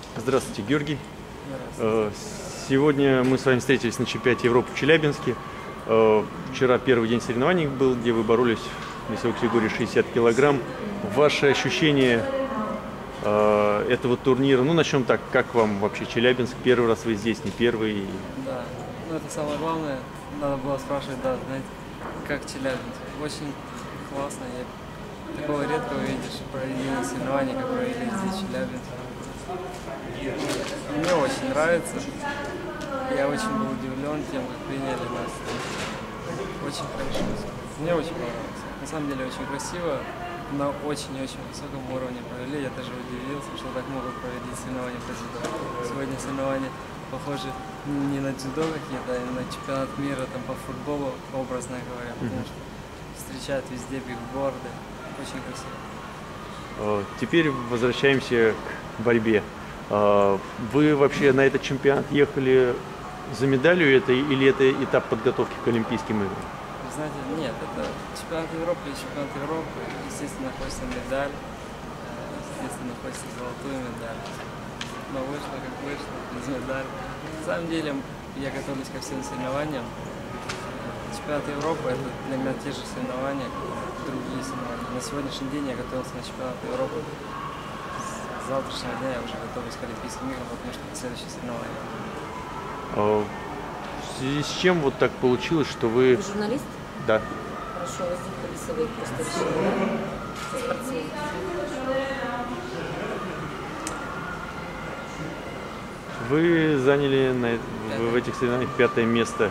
Здравствуйте, Георгий. Здравствуйте. Сегодня мы с вами встретились на чемпионате Европы в Челябинске. Вчера первый день соревнований был, где вы боролись в весовой категории 60 килограмм. Ваши ощущения этого турнира? Ну, начнем так. Как вам вообще Челябинск? Первый раз вы здесь, не первый? Да, ну это самое главное. Надо было спрашивать, да, знаете, как Челябинск. Очень классно. Такого редко увидишь проведение соревнований, как провели здесь в Челябинске. Мне очень нравится. Я очень был удивлен тем, как приняли нас. Очень хорошо. Мне очень понравилось. На самом деле очень красиво, на очень-очень высоком уровне провели. Я даже удивился, что так могут проводить соревнования по дзюдо. Сегодня соревнования похожи не на дзюдо какие-то, а на чемпионат мира там, по футболу, образно говоря. Потому что встречают везде бигборды. Очень красиво. Теперь возвращаемся к борьбе. Вы вообще на этот чемпионат ехали за медалью или это этап подготовки к Олимпийским играм? Вы знаете, нет, это чемпионат Европы и чемпионат Европы. Естественно, хочется медаль, естественно, хочется золотую медаль. Но вышло как вышло, без медали. На самом деле, я готовлюсь ко всем соревнованиям. Чемпионат Европы – это для меня те же соревнования, как другие соревнования. На сегодняшний день я готовился на чемпионат Европы. С завтрашнего дня я уже готовлюсь к Олимпийским играм, потому что это следующее соревнование. В связи с чем вот так получилось, что вы... Вы журналист? Да. Хорошо, возникли свои просто решения, да? Со спортсменом. Вы заняли в этих соревнованиях 5-е место.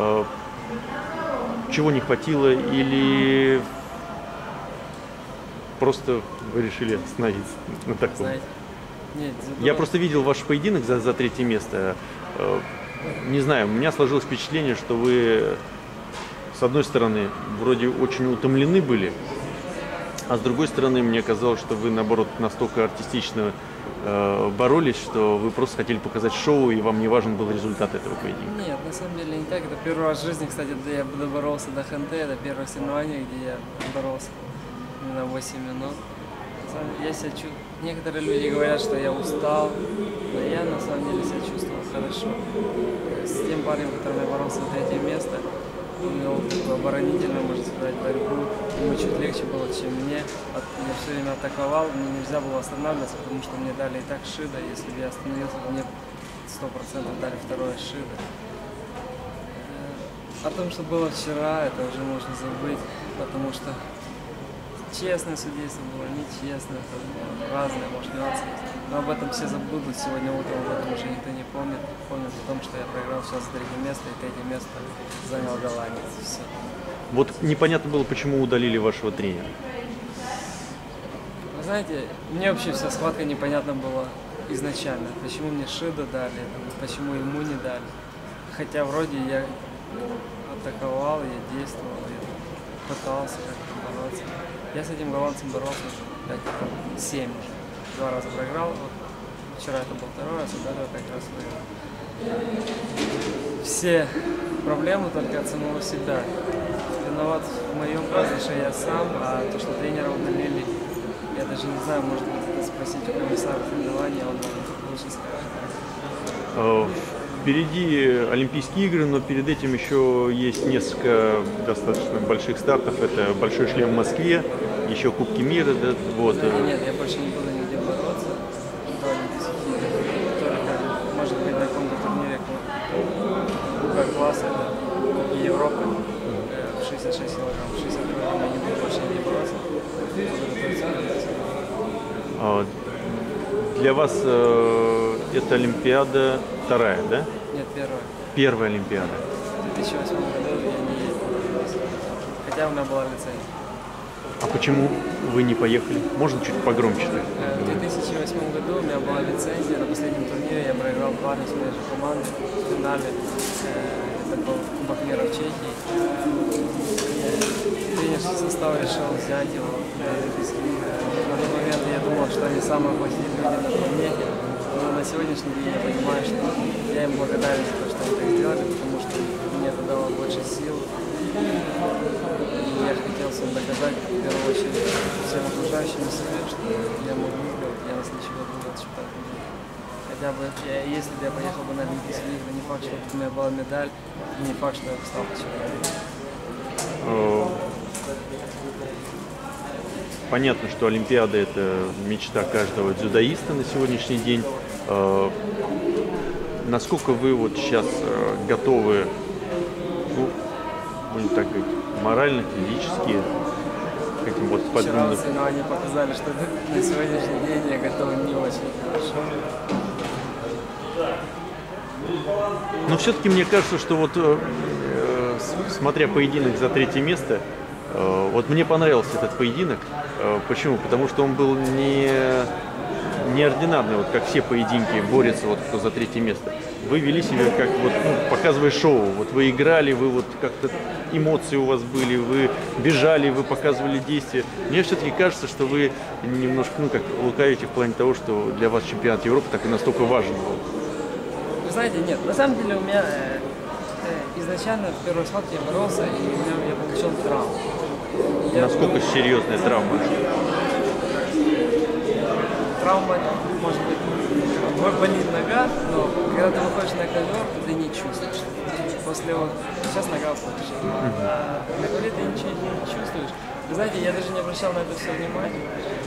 Чего не хватило или просто вы решили остановиться на таком? Знаете, нет, Я просто видел ваш поединок за 3-е место. Не знаю, у меня сложилось впечатление, что вы, с одной стороны, вроде очень утомлены были, а с другой стороны, мне казалось, что вы, наоборот, настолько артистично боролись, что вы просто хотели показать шоу, и вам не важен был результат этого поединка. Нет, на самом деле не так. Это первый раз в жизни, кстати, я доборолся до ХНТ. Это первое соревнование, где я боролся именно 8 минут. Я себя чувствую. Некоторые люди говорят, что я устал, но я на самом деле себя чувствовал хорошо. С тем парнем, которым я боролся на 3-е место, он вел такую оборонительную, можно сказать, борьбу. Ему чуть легче было, чем мне. Я все время атаковал, мне нельзя было останавливаться, потому что мне дали и так шидо. Если бы я остановился, мне 100% дали второе шидо. О том, что было вчера, это уже можно забыть, потому что честное судейство было, нечестное, это было разное, может, нюансы есть. Но об этом все забудут сегодня утром, об этом уже никто не помнит. Помнят о том, что я проиграл сейчас 3-е место, и 3-е место занял голландец. Все. Вот непонятно было, почему удалили вашего тренера. Вы знаете, мне вообще вся схватка непонятна была изначально. Почему мне шидо дали, почему ему не дали. Хотя вроде я атаковал, я действовал, я пытался как-то бороться. Я с этим голландцем боролся уже 7 уже. 2 раза проиграл, вот вчера это был 2-й раз, а до этого 5 раз выиграл. Все проблемы только от самого себя. Виноват в моем проигрыше я сам, а то, что тренера удалили, я даже не знаю, может быть, спросить у комиссара соревнования, он лучше скажет. Впереди Олимпийские игры, но перед этим еще есть несколько достаточно больших стартов. Это Большой шлем в Москве, еще Кубки мира. Да, вот. Нет, я больше не буду нигде бороться до Олимпийских игр. Только, может быть, на каком-то турнире Кубка класса, это Кубки Европы, 66 килограмм, 60 килограмм, я не буду больше нигде бороться. Буду готовиться к Олимпийским играм. Для вас это Олимпиада 2-я, да? Нет, первая. Первая Олимпиада. В 2008 году я не ездил. Хотя у меня была лицензия. А почему вы не поехали? Можно чуть погромче? В 2008 году у меня была лицензия. На последнем турнире я проиграл парня с моей же команды в финале. Это был Кубок мира в Чехии. Тренерский состав решил взять его на Олимпийские игры. На тот момент я думал, что они самые плохие люди на планете. Но на сегодняшний день я понимаю, что я им благодарен за то, что они так сделали, потому что мне это дало больше сил. Я хотел всем доказать, в первую очередь, всем окружающим себе, что я могу сделать, я настоящий чемпион мира. хотя бы, если бы я поехал бы на Олимпийские игры, не факт, что у меня была медаль, не факт, что я бы стал чемпионом. Понятно, что Олимпиада – это мечта каждого дзюдоиста на сегодняшний день. Насколько вы вот сейчас готовы, ну, будем так говорить, морально, физически к этим вот Вчера соревнования показали, что на сегодняшний день я готов не очень хорошо. Но все-таки мне кажется, что вот смотря поединок за 3-е место, вот мне понравился этот поединок. Почему? Потому что он был неординарный, вот как все поединки борются вот кто за 3-е место. Вы вели себя как вот, ну, показывая шоу. Вот вы играли, вы вот как-то эмоции у вас были, вы бежали, вы показывали действия. Мне все-таки кажется, что вы немножко, ну, как лукавите в плане того, что для вас чемпионат Европы так и настолько важен был. Вы знаете, нет, на самом деле у меня изначально в первой схватке я боролся, и я получил травму. Насколько серьезная травма? Травма, может быть, болит нога, но когда ты выходишь на ковер, ты не чувствуешь. После вот, сейчас нога лучше. А на ковре ты ничего не чувствуешь. Вы знаете, я даже не обращал на это все внимания.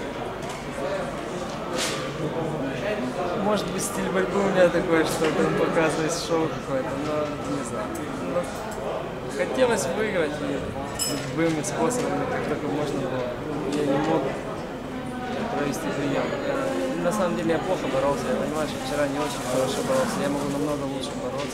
Может быть, стиль борьбы у меня такой, что там показывает шоу какое-то, но не знаю. Но хотелось выиграть и любыми способами, как только можно было. Я не мог провести прием. На самом деле я плохо боролся, я понимаю, что вчера не очень хорошо боролся, я могу намного лучше бороться.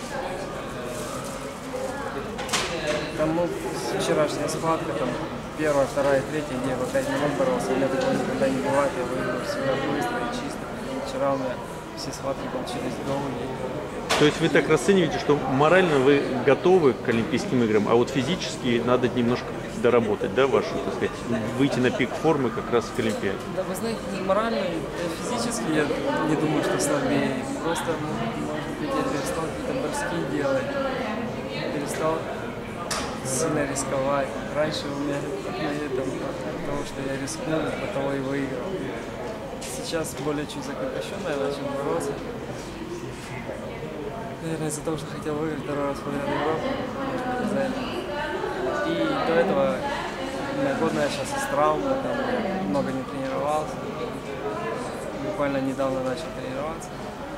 Там, ну, вчерашняя схватка, там, 1-я, 2-я, 3-я, где я по 5 минут боролся, у меня такого никогда не бывает, я выиграл всегда быстро и чисто. Вчера у меня все схватки получились долгие. То есть вы так расцениваете, что морально вы готовы к Олимпийским играм, а вот физически надо немножко доработать, да, вашу, так сказать, выйти на пик формы как раз к Олимпиаде? Да, вы знаете, морально и физически я не думаю, что слабее. Просто, может быть, я перестал какие-то морские делать, перестал сильно рисковать. Раньше у меня от того, что я рискнул, от того и выиграл. Сейчас более чуть закрепощенно я начал бороться. Наверное, из-за того, что хотел выиграть 2-й раз подряд Европу, может быть, и до этого у меня годная сейчас из травмы, там я много не тренировался. Буквально недавно начал тренироваться.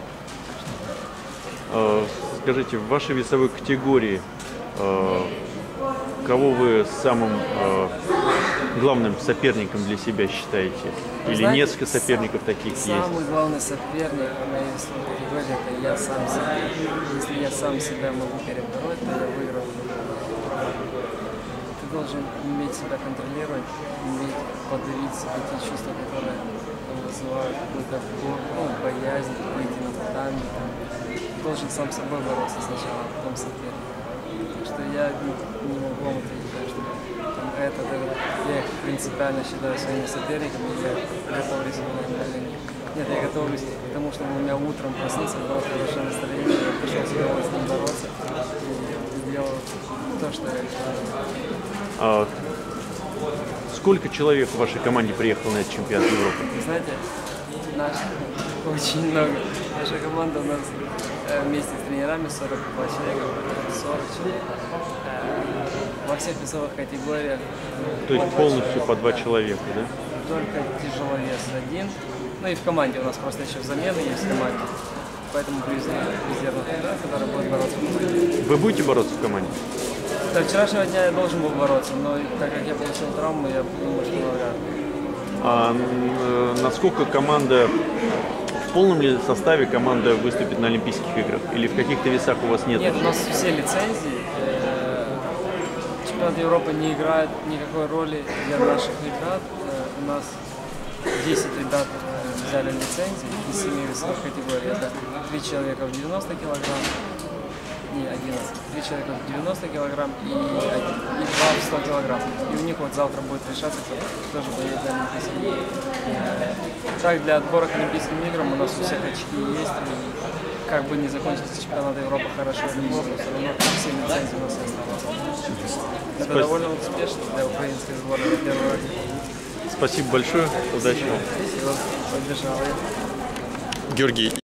Скажите, в вашей весовой категории кого вы самым главным соперником для себя считаете? Или знаете, несколько соперников таких есть? Самый главный соперник в моей весовой категории – это я сам себя. Если я сам себя могу перебороть, то я выиграл. Ты должен уметь себя контролировать, уметь подавить себе те чувства, которые вызывают какую-то боязнь, выйти на татами. Ты должен сам с собой бороться сначала, а потом соперник. Так что я не могу вам ответить, что я их принципиально считаю своими соперниками, я готовлюсь к ним. Нет, я готовлюсь к тому, чтобы у меня утром проснуться, было хорошее настроение, я пришел с удовольствием бороться и сделал то, что я решил. Сколько человек в вашей команде приехало на этот чемпионат Европы? Вы знаете, очень много. Наша команда у нас вместе с тренерами 42 человека, 40 человек. Во всех весовых категориях. То есть полностью по 2 человека, да? Только тяжеловес 1. Ну и в команде у нас просто еще замены есть в команде. Поэтому привезли резервных тренеров, которые будут бороться в команде. Вы будете бороться в команде? До вчерашнего дня я должен был бороться, но так как я получил травму, я думаю, что навряд ли. Насколько команда, в полном ли составе команда выступит на Олимпийских играх? Или в каких-то весах у вас нет? Нет, у нас все лицензии. Чемпионат Европы не играет никакой роли для наших ребят. У нас 10 ребят взяли лицензии из 7 весовых категорий. Это 3 человека в 90 килограмм, не 11, 3 человека в 90 килограмм и 2 в 100 килограмм. И у них вот завтра будет решаться, кто тоже поедет на Олимпийские игры. Так, для отбора к Олимпийским играм у нас у всех очки есть. И как бы не закончился чемпионат Европы хорошо или плохо, все равно все лицензии у нас остались. Это довольно успешно для украинской сборной в первый раз. Спасибо большое, удачи вам. Спасибо, поддержал. Георгий.